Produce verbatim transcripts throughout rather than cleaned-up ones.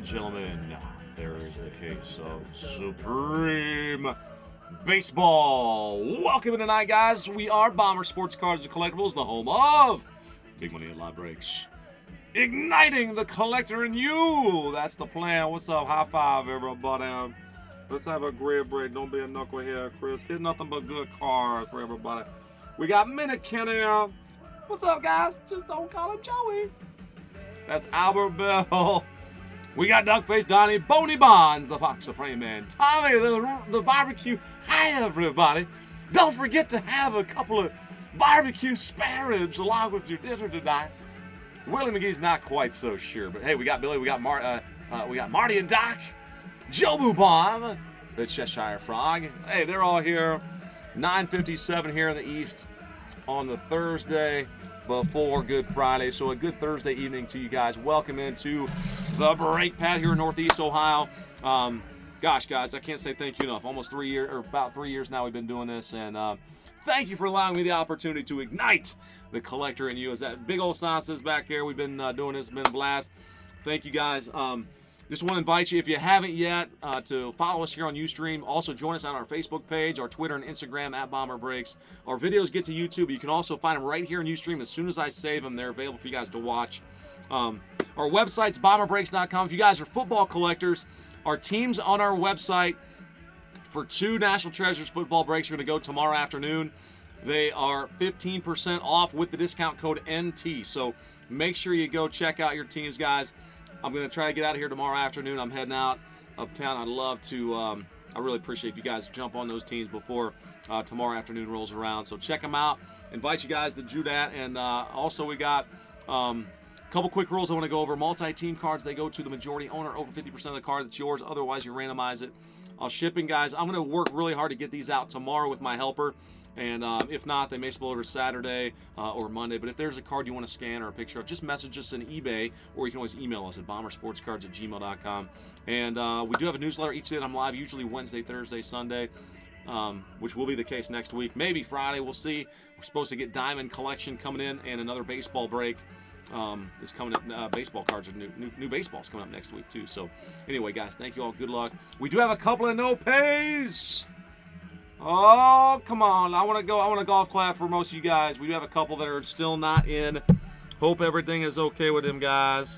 and gentlemen, there is the case of Supreme Baseball. Welcome tonight, guys. We are Bomber Sports Cards and Collectibles, the home of Big Money and Live Breaks. Igniting the collector in you. That's the plan. What's up? High five, everybody. Let's have a great break. Don't be a knucklehead, Chris. Hit nothing but good cards for everybody. We got Minikin here. What's up, guys? Just don't call him Joey. That's Albert Bell. We got Duckface Donnie, Boney Bonds, the Fox Supreme Man, Tommy, the, the barbecue. Hi, everybody. Don't forget to have a couple of barbecue spare ribs along with your dinner tonight. Willie McGee's not quite so sure, but hey, we got Billy, we got Mar uh, uh, we got Marty and Doc, Joe Bomb, the Cheshire Frog. Hey, they're all here. nine fifty-seven here in the East on the Thursday before Good Friday. So a good Thursday evening to you guys. Welcome into the break pad here in Northeast Ohio. Um, gosh, guys, I can't say thank you enough. Almost three years, or about three years now we've been doing this, and uh, thank you for allowing me the opportunity to ignite the collector in you. As that big old sign says back here, we've been uh, doing this, been a blast. Thank you, guys. Um, just want to invite you, if you haven't yet, uh, to follow us here on Ustream. Also, join us on our Facebook page, our Twitter and Instagram at Bomber Breaks. Our videos get to YouTube. You can also find them right here on Ustream. As soon as I save them, they're available for you guys to watch. Um, our website's bomber breaks dot com. If you guys are football collectors, our teams on our website for two National Treasures football breaks are going to go tomorrow afternoon. They are fifteen percent off with the discount code N T. So make sure you go check out your teams, guys. I'm going to try to get out of here tomorrow afternoon. I'm heading out uptown. I'd love to, um, I really appreciate if you guys jump on those teams before uh, tomorrow afternoon rolls around. So check them out. Invite you guys to do that. And uh, also we got um, a couple quick rules I want to go over. Multi-team cards, they go to the majority owner. Over fifty percent of the card that's yours. Otherwise, you randomize it. Uh, shipping, guys, I'm going to work really hard to get these out tomorrow with my helper. And um, if not, they may spill over Saturday uh, or Monday. But if there's a card you want to scan or a picture of, just message us in eBay, or you can always email us at bomber sports cards at gmail dot com. And uh, we do have a newsletter each day that I'm live, usually Wednesday, Thursday, Sunday, um, which will be the case next week. Maybe Friday, we'll see. We're supposed to get Diamond Collection coming in and another baseball break. Um, is coming up. Uh, baseball cards are new, new, new baseballs coming up next week, too. So anyway, guys, thank you all. Good luck. We do have a couple of no pays. Oh, come on. I want to go. I want a golf clap for most of you guys. We do have a couple that are still not in. Hope everything is okay with them, guys.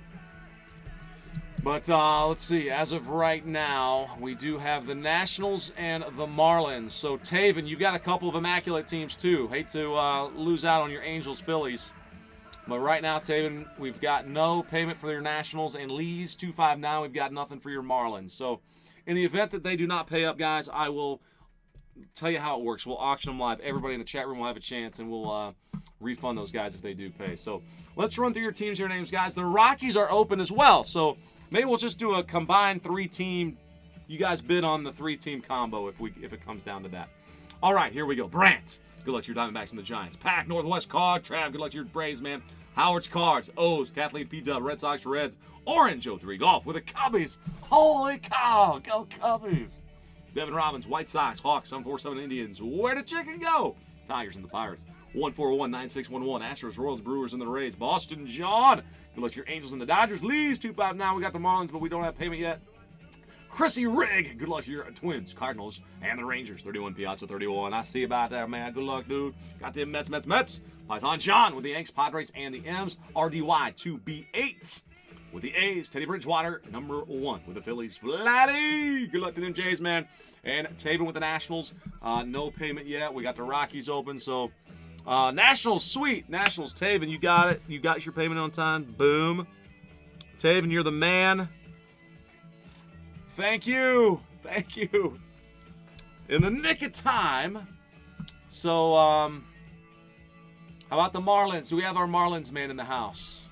But uh, let's see. As of right now, we do have the Nationals and the Marlins. So, Taven, you've got a couple of immaculate teams, too. Hate to uh, lose out on your Angels, Phillies. But right now, Taven, we've got no payment for your Nationals. And Lee's two five nine, we've got nothing for your Marlins. So, in the event that they do not pay up, guys, I will tell you how it works. We'll auction them live. Everybody in the chat room will have a chance, and we'll uh, refund those guys if they do pay. So let's run through your teams, your names, guys. The Rockies are open as well, so maybe we'll just do a combined three-team. You guys bid on the three-team combo if we if it comes down to that. All right, here we go. Brant, good luck to your Diamondbacks and the Giants. Pack, Northwest Card. Trav, good luck to your Braves, man. Howard's Cards. O's, Kathleen P. Dub, Red Sox, Reds. Orange, oh three Golf with the Cubbies. Holy cow, go Cubbies. Devin Robbins, White Sox, Hawks, seven four seven Indians. Where did chicken go? Tigers and the Pirates. one four one nine six one one. Astros, Royals, Brewers, and the Rays. Boston John. Good luck to your Angels and the Dodgers. Lee's two five nine. We got the Marlins, but we don't have payment yet. Chrissy Rigg. Good luck to your Twins, Cardinals, and the Rangers. thirty-one Piazza thirty-one. I see about that, man. Good luck, dude. Got them Mets, Mets, Mets. Python John with the Yanks, Padres, and the M's. R D Y two B eight. With the A's, Teddy Bridgewater, number one. With the Phillies, Vladdy. Good luck to them Jays, man. And Taven with the Nationals. Uh, no payment yet. We got the Rockies open. So, uh, Nationals, sweet. Nationals, Taven, you got it. You got your payment on time. Boom. Taven, you're the man. Thank you. Thank you. In the nick of time. So, um, how about the Marlins? Do we have our Marlins man in the house?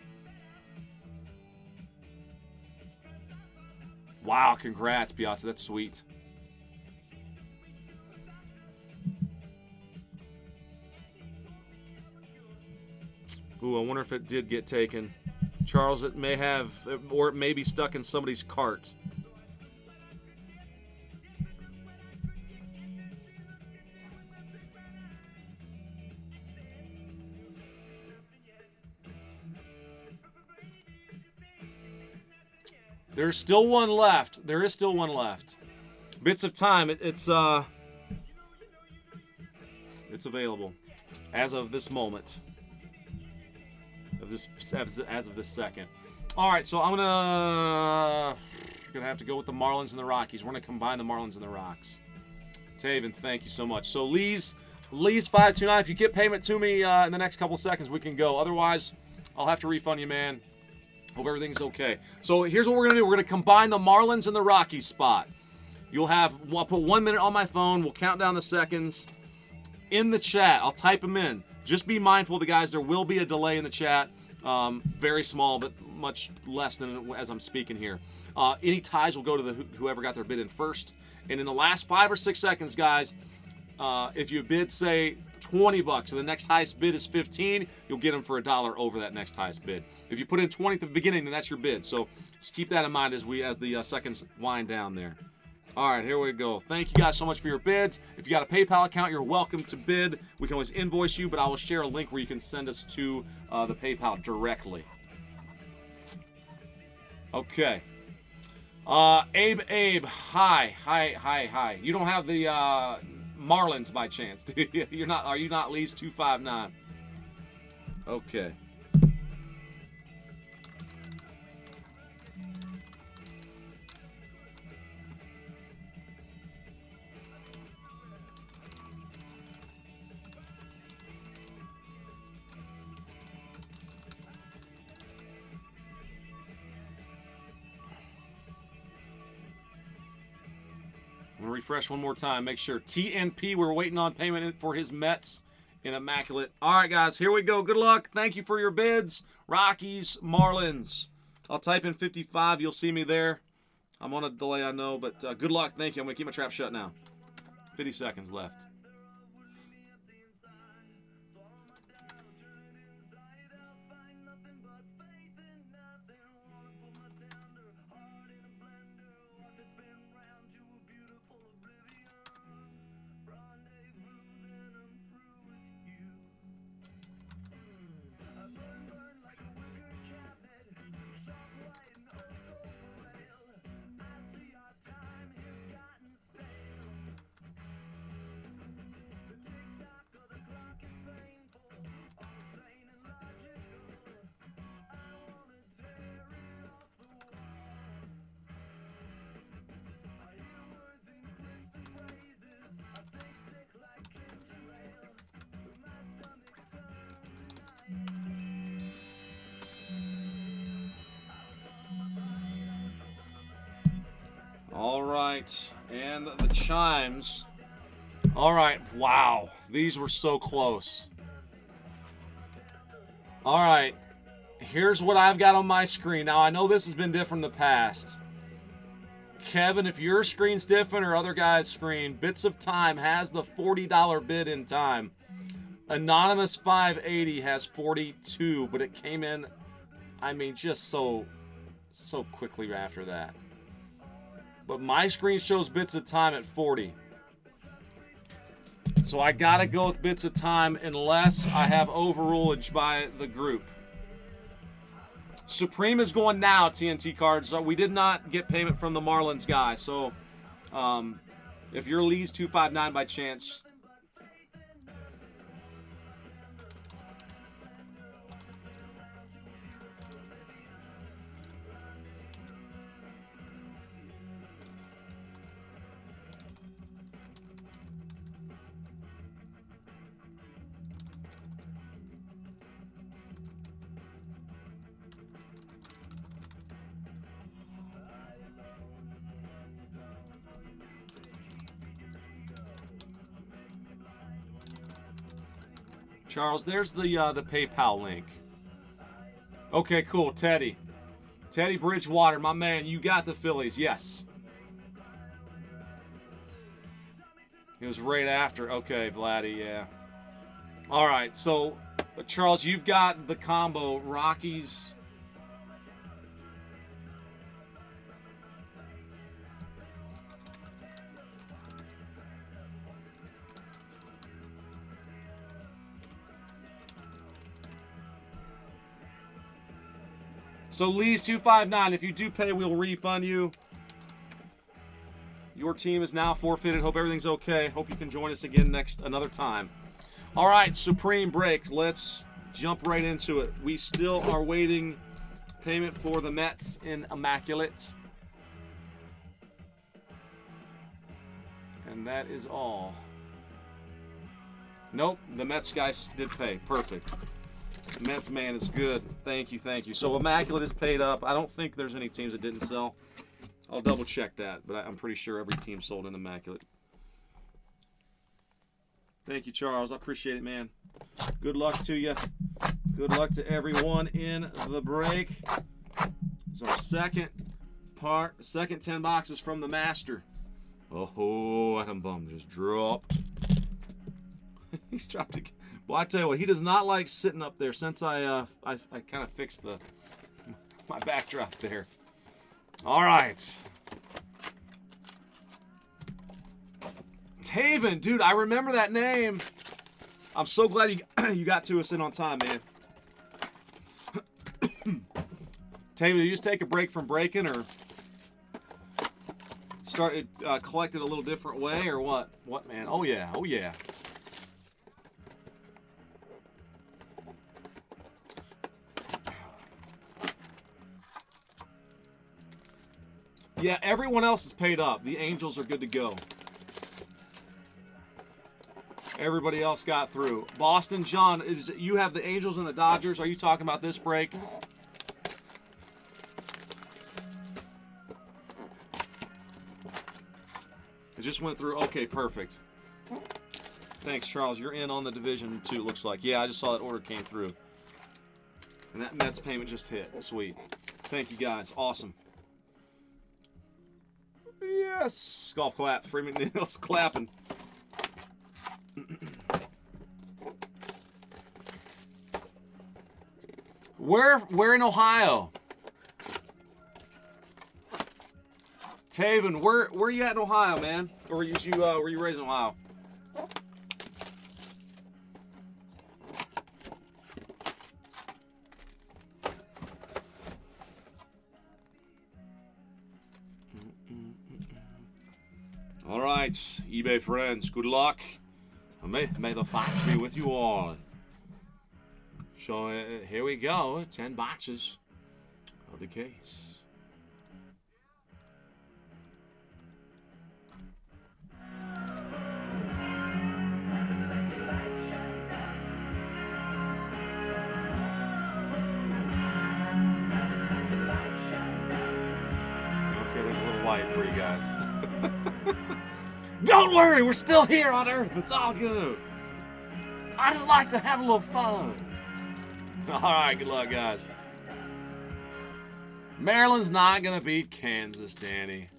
Wow, congrats, Piazza. That's sweet. Ooh, I wonder if it did get taken. Charles, it may have, or it may be stuck in somebody's cart. There's still one left. There is still one left. Bits of time. It, it's uh, it's available as of this moment. Of this as, as of this second. All right, so I'm gonna gonna have to go with the Marlins and the Rockies. We're gonna combine the Marlins and the Rocks. Taven, thank you so much. So Lee's Lee's five two nine. If you get payment to me uh, in the next couple seconds, we can go. Otherwise, I'll have to refund you, man. Hope everything's okay. So here's what we're going to do. We're going to combine the Marlins and the Rockies spot. You'll have, I'll put one minute on my phone. We'll count down the seconds. In the chat, I'll type them in. Just be mindful, the guys, there will be a delay in the chat. Um, very small, but much less than as I'm speaking here. Uh, any ties will go to the whoever got their bid in first. And in the last five or six seconds, guys, uh, if you bid, say, twenty bucks and the next highest bid is fifteen, you'll get them for a dollar over that next highest bid. If you put in twenty at the beginning, then that's your bid. So just keep that in mind as we as the uh, seconds wind down there. All right, here we go. Thank you guys so much for your bids. If you got a PayPal account, you're welcome to bid. We can always invoice you, but I will share a link where you can send us to uh, the PayPal directly. Okay. Uh, Abe, Abe, hi, hi, hi, hi. You don't have the uh, Marlins by chance, do you? You're not, are you not Lee's two five nine? Okay. I'm going to refresh one more time. Make sure. T N P, we're waiting on payment for his Mets in Immaculate. All right, guys, here we go. Good luck. Thank you for your bids. Rockies, Marlins. I'll type in fifty-five. You'll see me there. I'm on a delay, I know, but uh, good luck. Thank you. I'm going to keep my trap shut now. fifty seconds left. All right, and the chimes. All right, wow, these were so close. All right, here's what I've got on my screen. Now, I know this has been different in the past. Kevin, if your screen's different or other guy's screen, Bits of Time has the forty dollar bid in time. Anonymous five eighty has forty-two, but it came in, I mean, just so, so quickly after that. But my screen shows Bits of Time at forty. So I gotta go with Bits of Time unless I have overrulage by the group. Supreme is going now, T N T cards. So we did not get payment from the Marlins guy. So um, if you're Lee's two five nine by chance, Charles, there's the uh, the PayPal link. Okay, cool. Teddy. Teddy Bridgewater, my man, you got the Phillies. Yes. It was right after. Okay, Vladdy, yeah. All right, so, Charles, you've got the combo Rockies. So Lee's two five nine, if you do pay, we'll refund you. Your team is now forfeited. Hope everything's okay. Hope you can join us again next another time. All right, Supreme break. Let's jump right into it. We still are waiting payment for the Mets in Immaculate. And that is all. Nope, the Mets guys did pay. Perfect. Mets man is good. Thank you, thank you. So Immaculate is paid up. I don't think there's any teams that didn't sell. I'll double check that, but I'm pretty sure every team sold an Immaculate. Thank you, Charles. I appreciate it, man. Good luck to you. Good luck to everyone in the break. It's our second part, second ten boxes from the Master. Oh, Adam Bum just dropped. He's dropped again. Well, I tell you what, he does not like sitting up there since I uh, I, I kind of fixed the my backdrop there. All right. Taven, dude, I remember that name. I'm so glad you, you got to us in on time, man. Taven, did you just take a break from breaking or started uh, collecting a little different way or what? What, man? Oh, yeah. Oh, yeah. Yeah, everyone else is paid up. The Angels are good to go. Everybody else got through. Boston, John, is you have the Angels and the Dodgers. Are you talking about this break? It just went through. Okay, perfect. Thanks, Charles. You're in on the division, too, it looks like. Yeah, I just saw that order came through. And that Mets payment just hit. Sweet. Thank you, guys. Awesome. Yes! Golf clap. Freeman Neal's clapping. Where, where in Ohio? Taven, where, where you at in Ohio, man? Or were you, uh, were you raised in Ohio? All right, eBay friends, good luck. May, may the fox be with you all. So uh, here we go, ten boxes of the case. Okay, there's a little light for you guys. Don't worry, we're still here on Earth. It's all good. I just like to have a little fun. All right, good luck, guys. Maryland's not going to beat Kansas, Danny.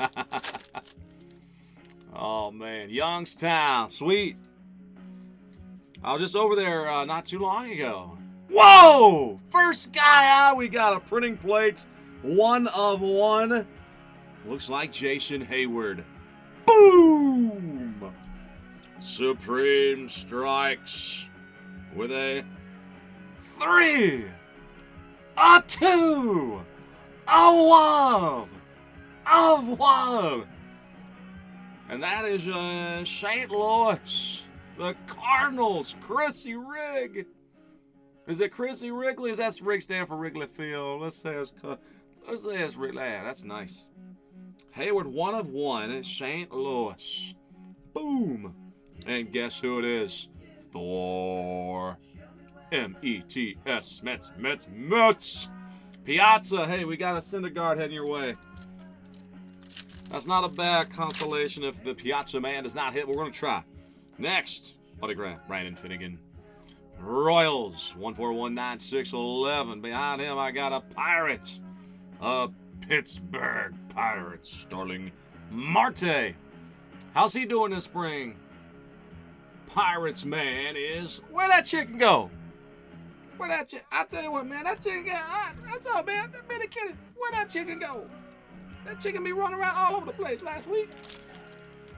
Oh, man. Youngstown. Sweet. I was just over there uh, not too long ago. Whoa! First guy out. We got a printing plate. One of one. Looks like Jason Hayward. Boom! Supreme strikes with a three, a two, a one, a one. And that is uh, Saint Louis, the Cardinals, Chrissy Rigg. Is it Chrissy Wrigley? Is that Rigg stand for Wrigley Field? Let's say it's, let's say it's Wrigley. Yeah, that's nice. Hayward, one of one in Saint Louis. Boom. And guess who it is? Thor. M E T S. Mets, Mets, Mets. Piazza. Hey, we got a Syndergaard heading your way. That's not a bad consolation if the Piazza man does not hit. We're going to try. Next. Autograph. Brandon Finnegan. Royals. one four one nine six eleven. Behind him, I got a Pirate. A Pittsburgh Pirates. Starling Marte. How's he doing this spring? Pirates man is... Where'd that chicken go? Where'd that chicken... I tell you what, man. That chicken... I, that's all, man. That been a kidding. Where'd that chicken go? That chicken be running around all over the place last week.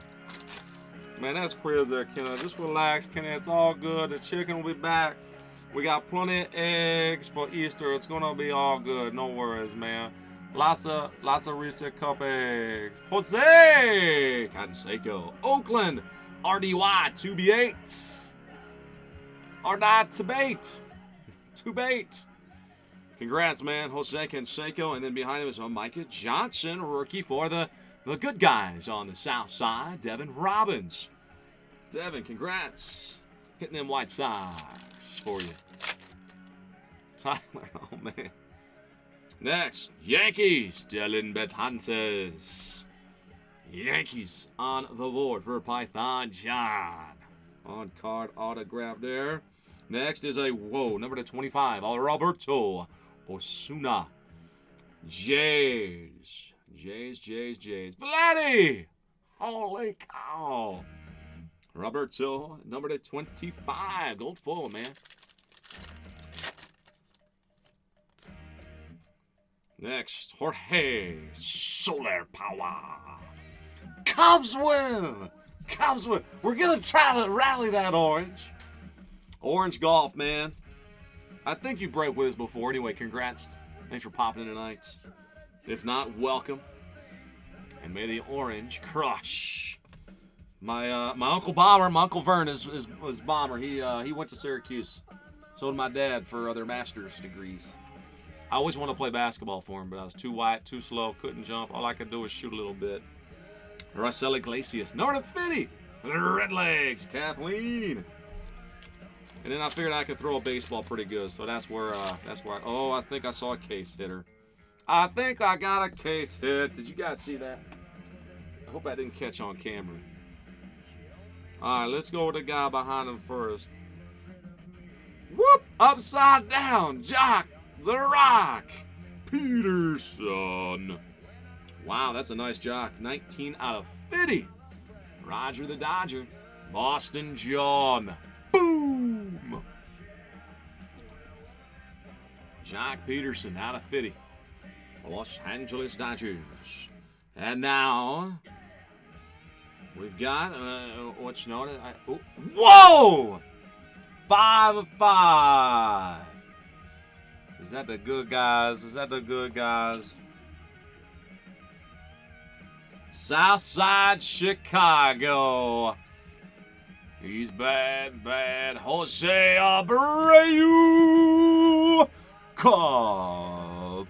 Man, that's crazy there, Kenny. Just relax, Kenny. It's all good. The chicken will be back We got plenty of eggs for Easter. It's gonna be all good. No worries, man. Lots of lots of Reese Cup eggs. Jose Canseco, Oakland, R D Y two B eight. R D Y to bait. To bait. Congrats, man. Jose Canseco, and then behind him is Micah Johnson, rookie for the the good guys on the south side. Devin Robbins. Devin, congrats. Hitting them White Sox for you. Tyler, oh man. Next, Yankees, Dylan Betances. Yankees on the board for Python John. On card autograph there. Next is a, whoa, number to twenty-five, Roberto Osuna. Jays. Jays, Jays, Jays. Vladdy! Holy cow. Roberto, number to twenty-five. Gold full, man. Next, Jorge Soler Power. Cubs win! Cubs win! We're going to try to rally that orange. Orange golf, man. I think you break with us before. Anyway, congrats. Thanks for popping in tonight. If not, welcome. And may the orange crush. My uh, my Uncle Bomber, my Uncle Vern is, is, is Bomber. He, uh, he went to Syracuse. So did my dad for other master's degrees. I always wanted to play basketball for him, but I was too white, too slow, couldn't jump. All I could do was shoot a little bit. Russell Iglesias, North Fitty, the Redlegs, Kathleen. And then I figured I could throw a baseball pretty good, so that's where, uh, that's where. I, oh, I think I saw a case hitter. I think I got a case hit. Did you guys see that? I hope I didn't catch on camera. All right, let's go with the guy behind him first. Whoop! Upside down, Jock the Rock Peterson. Wow, that's a nice jock. nineteen out of fifty. Roger the Dodger. Boston John. Boom! Jock Peterson out of fifty. Los Angeles Dodgers. And now we've got, uh, what's known as, oh, whoa! Five of five. Is that the good guys? Is that the good guys? Southside Chicago. He's bad, bad. Jose Abreu. Boom.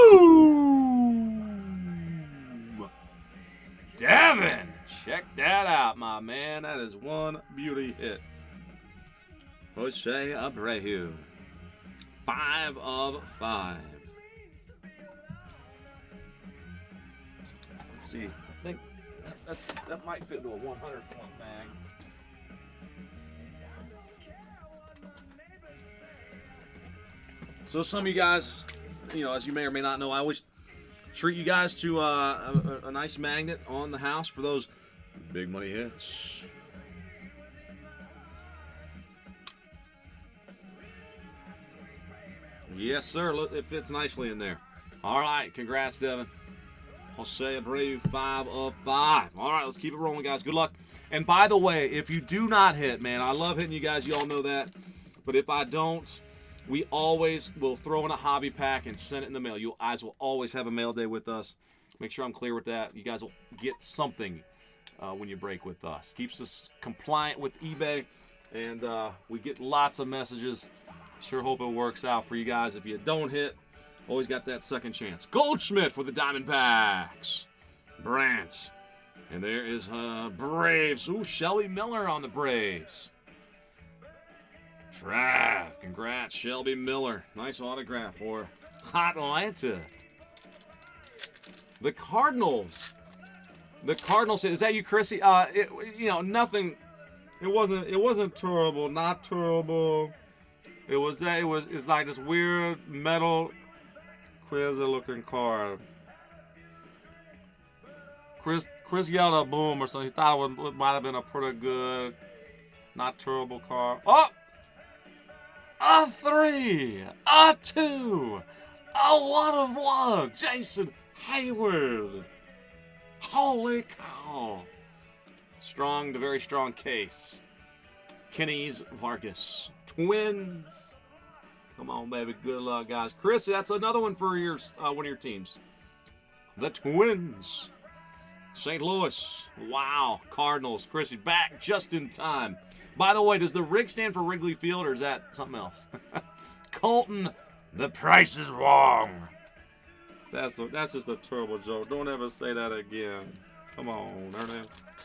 Devin. Check that out, my man. That is one beauty hit. Jose Abreu. Five of five. Let's see. I think that's that might fit into a one hundred point bag. So some of you guys, you know, as you may or may not know, I always treat you guys to uh, a, a nice magnet on the house for those big money hits. Yes, sir. Look, it fits nicely in there. All right. Congrats, Devin. Jose Abreu, five of five. All right, let's keep it rolling, guys. Good luck. And by the way, if you do not hit, man, I love hitting you guys. You all know that. But if I don't, we always will throw in a hobby pack and send it in the mail. You guys will always have a mail day with us. Make sure I'm clear with that. You guys will get something uh, when you break with us. Keeps us compliant with eBay, and uh, we get lots of messages. Sure hope it works out for you guys. If you don't hit, always got that second chance. Goldschmidt for the Diamondbacks. Brant. And there is uh, Braves. Ooh, Shelby Miller on the Braves. Trav. Congrats, Shelby Miller. Nice autograph for Atlanta. The Cardinals. The Cardinals. Is that you, Chrissy? Uh, it, you know, nothing. It wasn't. It wasn't terrible. Not terrible. It was that. It was. It's like this weird metal, quizzy-looking card. Chris. Chris yelled a boom or something. He thought it, would, it might have been a pretty good, not terrible card. Oh, a three, a two, a one of one. Jason Hayward. Holy cow! Strong to very strong case. Kenny's Vargas. Twins. Come on, baby. Good luck, guys. Chris, that's another one for your uh, one of your teams. The Twins. Saint Louis. Wow. Cardinals. Chrissy back just in time. By the way, does the rig stand for Wrigley Field or is that something else? Colton, the price is wrong. That's, a, that's just a terrible joke. Don't ever say that again. Come on, Ernie.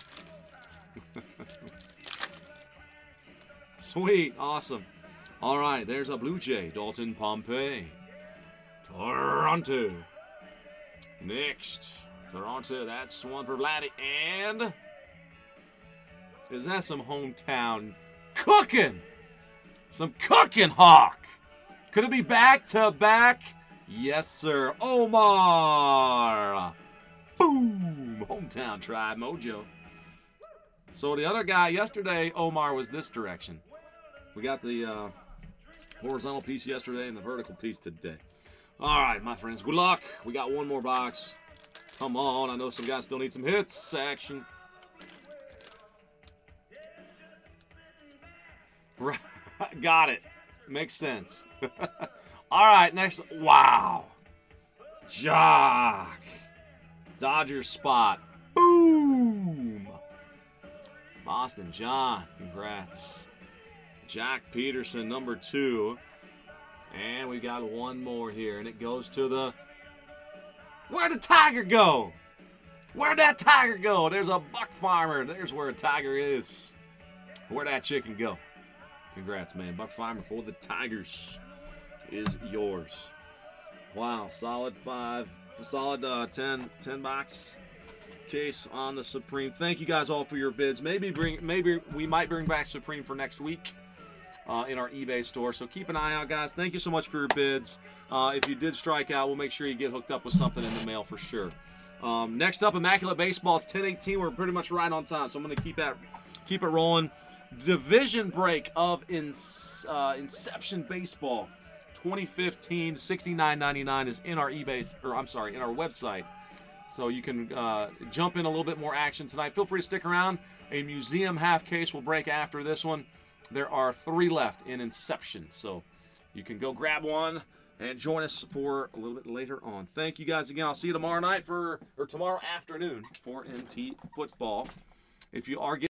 Sweet. Awesome. All right, there's a Blue Jay. Dalton Pompey. Toronto. Next. Toronto. That's one for Vladdy. And is that some hometown cooking? Some cooking, Hawk. Could it be back-to-back? Yes, sir. Omar. Boom. Hometown Tribe Mojo. So the other guy yesterday, Omar, was this direction. We got the uh, horizontal piece yesterday and the vertical piece today. All right, my friends. Good luck. We got one more box. Come on. I know some guys still need some hits. Action. Right. Got it. Makes sense. All right, next. Wow. Jock. Dodgers spot. Boom. Boston John. Congrats. Jack Peterson, number two. And we got one more here, and it goes to the... Where'd the tiger go? Where'd that tiger go? There's a buck farmer. There's where a tiger is. Where'd that chicken go? Congrats, man. Buck farmer for the Tigers is yours. Wow, solid five, solid uh, ten, ten box case on the Supreme. Thank you guys all for your bids. Maybe bring, maybe we might bring back Supreme for next week. Uh, in our eBay store. So keep an eye out, guys. Thank you so much for your bids. Uh, if you did strike out, we'll make sure you get hooked up with something in the mail for sure. Um, next up, Immaculate Baseball. It's ten eighteen. We're pretty much right on time, so I'm going to keep that, keep it rolling. Division break of in, uh, Inception Baseball twenty fifteen. sixty-nine ninety-nine is in our eBay, or I'm sorry, in our website. So you can uh, jump in a little bit more action tonight. Feel free to stick around. A museum half case will break after this one. There are three left in Inception, so you can go grab one and join us for a little bit later on. Thank you guys again. I'll see you tomorrow night for, or tomorrow afternoon for N T football. If you are getting